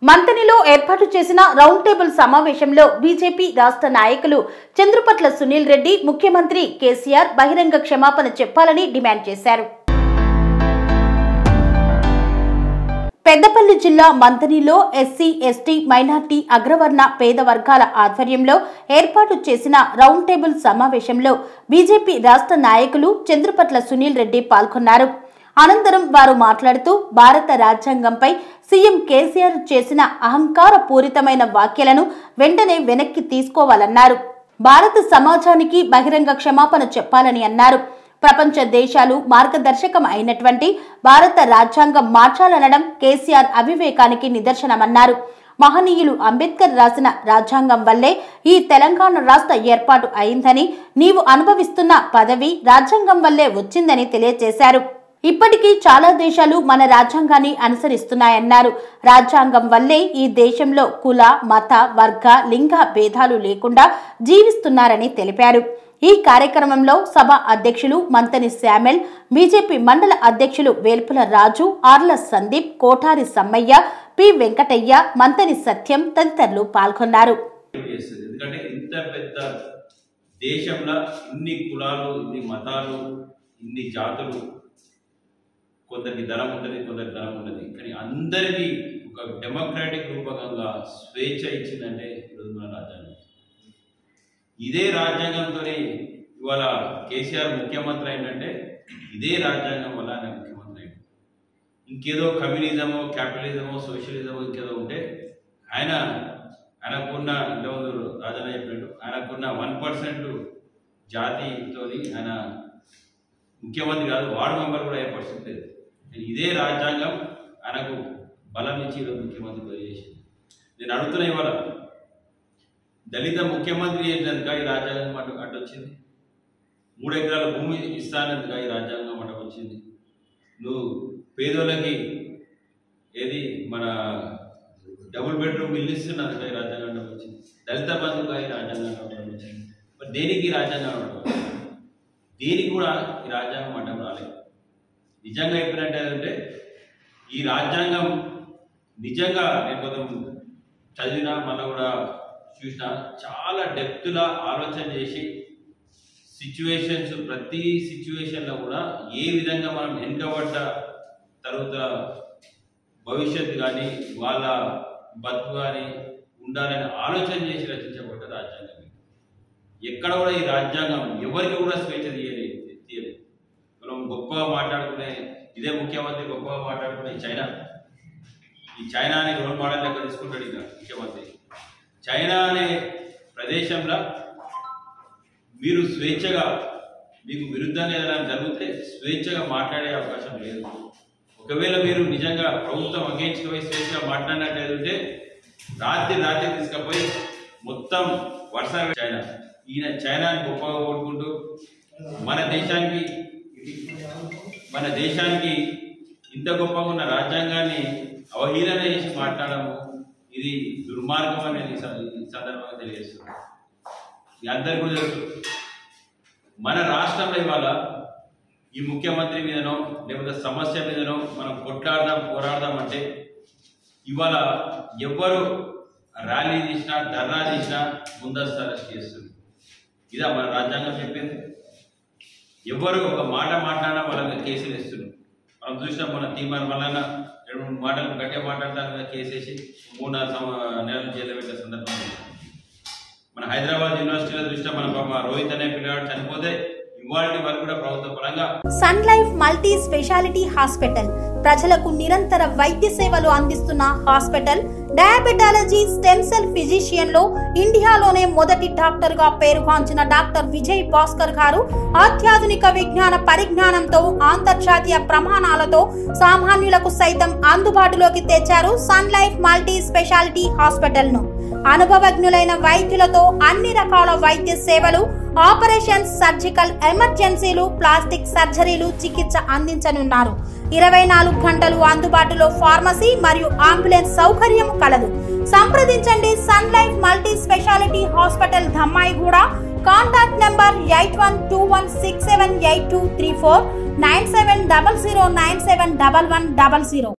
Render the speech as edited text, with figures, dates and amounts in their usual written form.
మంతనిలో ఏర్పాటు చేసిన round table సమావేశంలో బీజేపీ రాష్ట్ర నాయకులు చంద్రపట్ల సునీల్ రెడ్డి ముఖ్యమంత్రి కేసీఆర్ బహిరంగ క్షమాపణ చెప్పాలని డిమాండ్ చేశారు. పెద్దపల్లి జిల్లా మంతనిలో ఎస్సీ, ఎస్టీ, మైనార్టీ, అగ్రవర్ణ పేద వర్గాల ఆధ్వర్యంలో ఏర్పాటు చేసిన రౌండ్ టేబుల్ సమావేశంలో బీజేపీ రాష్ట్ర నాయకులు చంద్రపట్ల సునీల్ రెడ్డి పాల్గొన్నారు. అనంతరం వారు మాట్లాడుతూ భారత రాజ్యాంగంపై సీఎం కేసీఆర్ చేసిన అహంకార పూరితమైన వ్యాఖ్యలను వెంటనే వెనక్కి తీసుకోవాలన్నారు. భారత సమాజానికి బహిరంగ క్షమాపణ చెప్పాలని అన్నారు. ప్రపంచ దేశాలు మార్గదర్శకం అయినటువంటి భారత రాజ్యాంగం మార్చాలనడం కేసీఆర్ అవివేకానికి నిదర్శనమన్నారు. మహనీయులు అంబేద్కర్ రాసిన రాజ్యాంగం వల్లే ఈ తెలంగాణ రాష్ట్ర ఏర్పాటు అయిందని, నీవు అనుభవిస్తున్న పదవి రాజ్యాంగం వల్లే వచ్చిందని తెలియజేశారు. ఇప్పటికీ చాలా దేశాలు మన రాజ్యాంగాన్ని అనుసరిస్తున్నాయన్నారు. రాజ్యాంగం వల్లే ఈ దేశంలో కుల, మత, వర్గ, లింగ భేదాలు లేకుండా జీవిస్తున్నారని తెలిపారు. ఈ కార్యక్రమంలో సభ అధ్యక్షులు మంతని శామెల్, బీజేపీ మండల అధ్యక్షులు వేల్పుల రాజు, ఆర్ల సందీప్, కోఠారి సమ్మయ్య, పి వెంకటయ్య, మంతని సత్యం తదితరులు పాల్గొన్నారు. ఎందుకంటే ఇంత పెద్ద దేశంలో ఇన్ని కులాలు, ఇన్ని మతాలు, ఇన్ని జాతులు, కొందరికి ధనం ఉంటుంది, కొందరికి ధనం ఉండదు. కానీ అందరికీ ఒక డెమోక్రాటిక్ రూపకంగా స్వేచ్ఛ ఇచ్చిందంటే ఈరోజు మన రాజ్యాంగం. ఇదే రాజ్యాంగంతో ఇవాళ కేసీఆర్ ముఖ్యమంత్రి అయిందంటే ఇదే రాజ్యాంగం వల్ల ఆయన ముఖ్యమంత్రి అయింది. ఇంకేదో కమ్యూనిజమో, క్యాపిటలిజమో, సోషలిజమో ఇంకేదో ఉంటే ఆయనకున్న రాజన్న చెప్పినట్టు ఆయనకున్న 1% జాతితో ఆయన ముఖ్యమంత్రి కాదు, వార్డు మెంబర్ కూడా అయ్యే పరిస్థితి లేదు. ఇదే రాజ్యాంగం ఆయనకు బలం ఇచ్చి ఈరోజు ముఖ్యమంత్రి చేసింది. నేను అడుగుతున్నా, ఇవాళ దళిత ముఖ్యమంత్రి చేసినందుక ఈ రాజ్యాంగం అడ్డు వచ్చింది. 3 ఎకరాల భూమి ఇస్తానందుక ఈ రాజ్యాంగం అడ్డు వచ్చింది. నువ్వు పేదోళ్ళకి ఏది మన డబుల్ బెడ్రూమ్ ఇల్లు ఇస్తున్నందుక ఈ రాజ్యాంగం అడ్డు వచ్చింది. దళిత బంధువుగా ఈ రాజ్యాంగం అడ్డు వచ్చింది. మరి దేనికి రాజ్యాంగం అడ్డు వచ్చింది? దీనికి కూడా ఈ రాజ్యాంగం అడ్డం రాలేదు. నిజంగా చెప్పినట్టు ఏంటంటే ఈ రాజ్యాంగం నిజంగా నేను కొంచెం చదివినా మళ్ళీ కూడా చూసినా చాలా డెప్త్గా ఆలోచన చేసి ప్రతి సిచ్యువేషన్లో కూడా ఏ విధంగా మనం వెనుకబడ్డ తర్వాత భవిష్యత్తు కానీ వాళ్ళ బతుకు కానీ ఉండాలని ఆలోచన చేసి రచించబడ్డ రాజ్యాంగం. ఎక్కడ కూడా ఈ రాజ్యాంగం ఎవరికి కూడా స్వేచ్ఛ తీయలేదు. మనం గొప్పగా మాట్లాడుకునే ఇదే ముఖ్యమంత్రి గొప్పగా మాట్లాడుకునే ఈ చైనాని రోల్ మోడల్ లెక్క తీసుకుంటాడు ఇక ముఖ్యమంత్రి. చైనా అనే ప్రదేశంలో మీరు స్వేచ్ఛగా, మీకు విరుద్ధంగా ఏదైనా జరిగితే స్వేచ్ఛగా మాట్లాడే అవకాశం లేదు. ఒకవేళ మీరు నిజంగా ప్రభుత్వం అగేన్స్ట్ పోయి స్వేచ్ఛగా మాట్లాడినట్లయితే రాత్రి తీసుకుపోయి మొత్తం వర్ష ఈయన చైనాని గొప్పగా ఓడుకుంటూ మన దేశానికి ఇంత గొప్పగా ఉన్న రాజ్యాంగాన్ని అవహేళన చేసి మాట్లాడము ఇది దుర్మార్గం అనేది ఈ సందర్భంగా తెలియజేస్తుంది. మీ అందరికీ కూడా తెలుసు, మన రాష్ట్రంలో ఇవాళ ఈ ముఖ్యమంత్రి మీదనో లేకపోతే సమస్య మీదనో మనం పోరాడదాం అంటే ఇవాళ ఎవ్వరు ర్యాలీ చేసినా, ధర్నా చేసినా ముందస్తు అరెస్ట్ చేస్తుంది. ఇదా మన రాజ్యాంగం చెప్పింది? ఎవరు ఒక మాట మాట్లాడినా వాళ్ళకి కేసులు వేస్తున్నారు. మనం చూసినాం, మన తీర్మానం వలన 2-3 మాటలు గట్టిగా మాట్లాడతాను కేసేసి 3-4 నెలలు జైలు పెట్టే సందర్భం. మన హైదరాబాద్ యూనివర్సిటీలో చూసినా మన రోహిత్ అనే పిల్లవాడు చనిపోతే ఇవాళ వరకు కూడా ప్రభుత్వ పరంగా Sun Life multi speciality hospital ప్రజలకు నిరంతర వైద్య సేవలు అందిస్తున్న hospital. Diabetology, stem cell physician లో ఇండియాలోనే మొదటి డాక్టర్ గా పేరుగాంచిన డాక్టర్ విజయ్ భాస్కర్ గారు అత్యాధునిక విజ్ఞాన పరిజ్ఞానంతో అంతర్జాతీయ ప్రమాణాలతో సామాన్యులకు సైతం అందుబాటులోకి తెచ్చారు Sun Life multi speciality hospital ను. అనుభవజ్ఞులైన వైద్యులతో అన్ని రకాల వైద్య సేవలు, ఆపరేషన్స్, సర్జికల్ ఎమర్జెన్సీలు, ప్లాస్టిక్ సర్జరీలు, చికిత్స అందించనున్నారు. 24 గంటలు అందుబాటులో ఫార్మసీ మరియు అంబులెన్స్ సౌకర్యం కలదు. సంప్రదించండి Sun Life multi speciality hospital, Dhammaiguda. Contact number 8121678234, 9700971100.